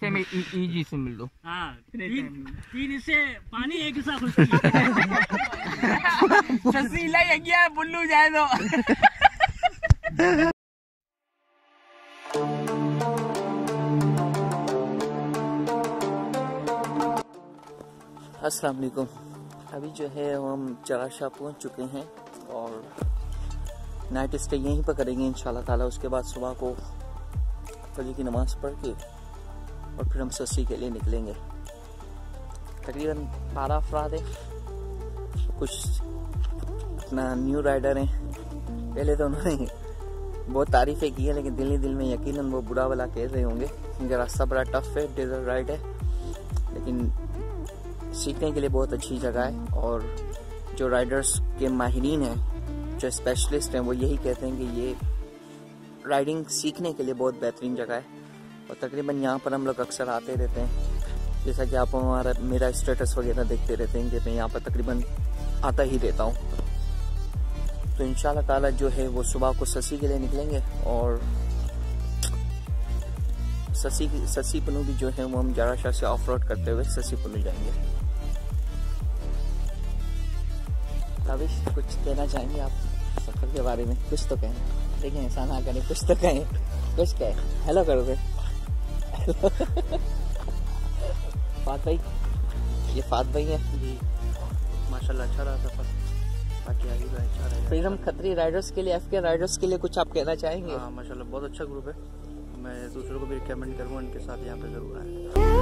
रास्ते में ईजी से मिल लो। हाँ, 3 हिस्से पानी, 1 हिस्सा खुशकी। सस्सी लाई गया बुल्लू जाए दो। अस्सलाम वालेकुम। अभी जो है हम जर्रार शाह पहुँच चुके हैं और नाइट स्टे यहीं पर करेंगे इंशाल्लाह ताला। उसके बाद सुबह को फजर की नमाज़ पढ़ के और फिर हम सस्सी के लिए निकलेंगे। तकरीबन 12 अफराद हैं, कुछ अपना न्यू राइडर हैं। पहले तो उन्होंने बहुत तारीफ़ें की है, लेकिन दिल में यकीनन वो बुरा वाला कह रहे होंगे क्योंकि रास्ता बड़ा टफ है, डेजर्ट राइड है, लेकिन सीखने के लिए बहुत अच्छी जगह है। और जो राइडर्स के माहिरीन हैं, जो स्पेशलिस्ट हैं, वो यही कहते हैं कि ये राइडिंग सीखने के लिए बहुत बेहतरीन जगह है। और तकरीबन यहाँ पर हम लोग अक्सर आते रहते हैं, जैसा कि आप मेरा स्टेटस वगैरह देखते रहते हैं कि मैं यहाँ पर तकरीबन आता ही रहता हूँ। तो इंशाल्लाह ताला जो है वो सुबह को सस्सी के लिए निकलेंगे और सस्सी पुन्नु भी जो है वो हम जर्रार शाह से ऑफ रोड करते हुए सस्सी पुन्नु जाएंगे। अभी कुछ कहना चाहेंगे आप सफर के बारे में? कुछ तो कहें, लेकिन ऐसा ना करें, कुछ तो कहें, कुछ कहें। हेलो कर दे। फात भाई, ये फात भाई है जी। माशाल्लाह अच्छा रहा सफर, बाकी आगे भी अच्छा रहेगा। फिर हम खतरी राइडर्स के लिए, FK राइडर्स के लिए कुछ आप कहना चाहेंगे? हाँ माशाल्लाह बहुत अच्छा ग्रुप है, मैं दूसरों को भी रिकमेंड करूँगा इनके साथ यहाँ पे जरूर आए।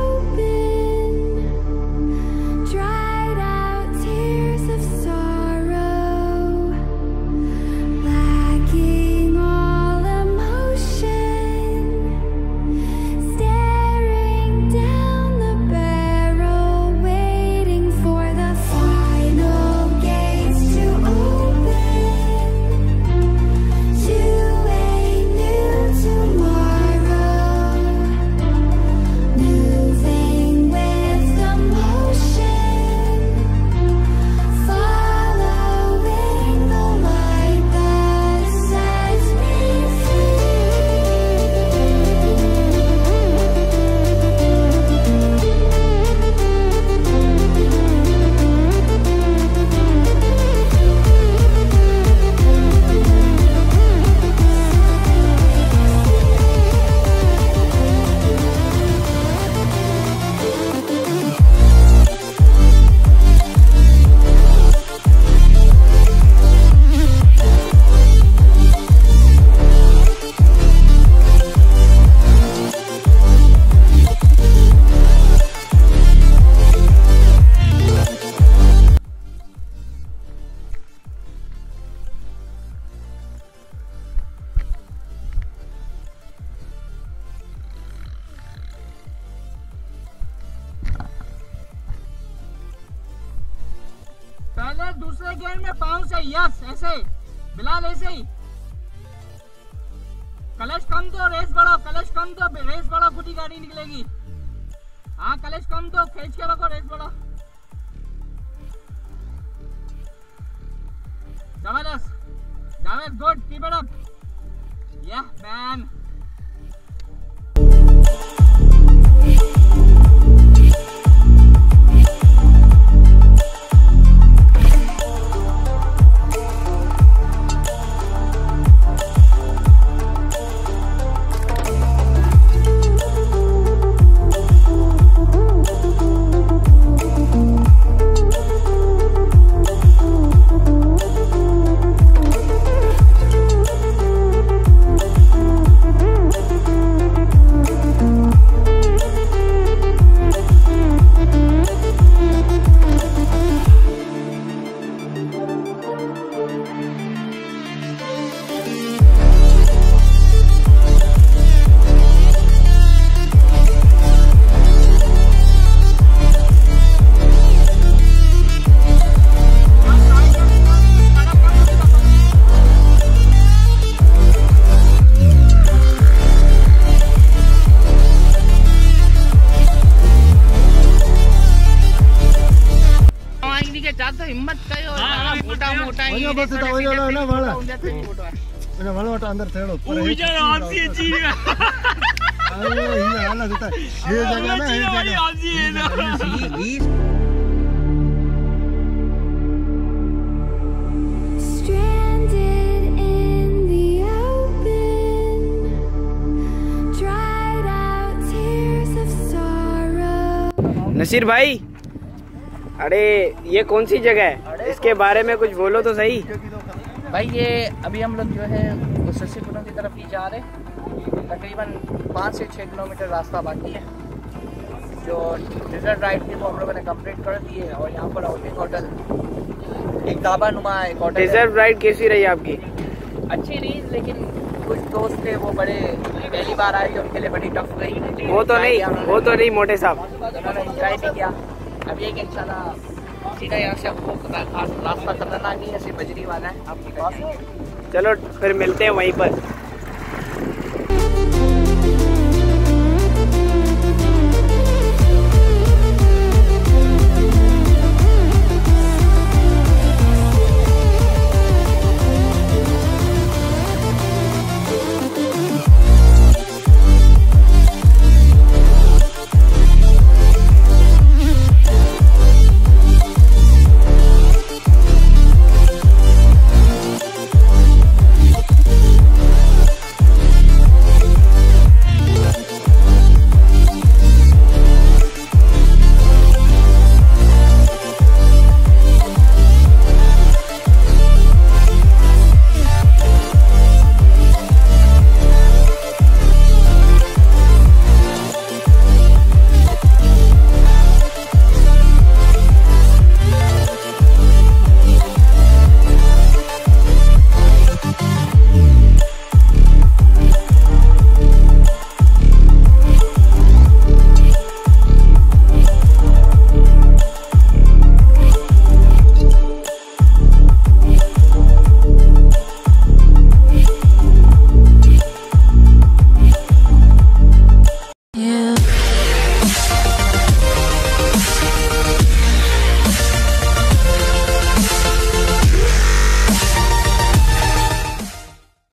पहले दूसरे गेयर में पाँव से, यस ऐसे बिलाल, ऐसे ही। कलश कम दो, रेस बढ़ाओ, कलश कम दो, रेस बढ़ाओ, खुद ही गाड़ी निकलेगी। हाँ कलश कम दो, खींच के रखो, रेस बढ़ाओ। जबरदस्त Javed, good, keep it up, yeah man. हिम्मत कयो मोटा मोटा ही बस तो हो जाला ना वाला ना वाला वाला अंदर थेड़ो पर ये हालत होता है ये जगह में नसीर भाई, अरे ये कौन सी जगह है, इसके बारे में कुछ बोलो तो सही। भाई ये अभी हम लोग जो है वो सस्सी पुन्नन की तरफ ही जा रहे हैं। तकरीबन 5 से 6 किलोमीटर रास्ता बाकी है। जो डिजर्ट राइड थी वो हम लोगों ने कंप्लीट कर दी है और यहाँ पर आउटिंग होटल एक ढाबा नुमा एक होटल। डिजर्ट राइड कैसी रही आपकी? अच्छी रही, लेकिन कुछ दोस्त थे वो बड़े पहली बार आए, उनके लिए बड़ी टफ गई। वो तो नहीं मोटे साहब, उन्होंने एंजॉय नहीं किया। अब एक इंशाल्लाह सीधा यहाँ से आपको रास्ता खतरनाक नहीं है, सिर्फ बजरी वाला है। आपकी चलो फिर मिलते हैं वहीं पर।